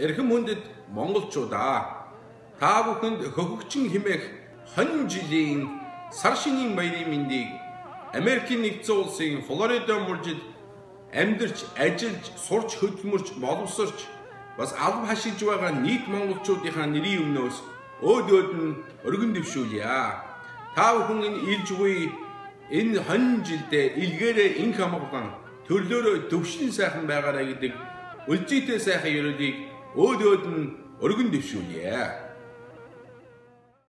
Эрхэм хүндэт монголчуудаа та бүхэнд хөгөгчин хэмээх хонь жилийн сар шинийн баярын мэндийг Америкийн нэгдсэн улсын Флорида мужид амьдарч, ажиллаж, сурч, хөдөлмөрч, боловсрч бас алба хашиж байгаа нийт монголчуудынхаа нэрийн өмнөөс өөдөөд нь өргөн дэвшүүлье. Та бүхэн энэ илж буй энэ хонь жилдээ илгээрээ инх амгалан төрлөөрөө төвшлэн сайхан байгаарай гэдэг үлжийтэй сайхан ёроолыг өөдөөд нь өргөн дэвшүүлье.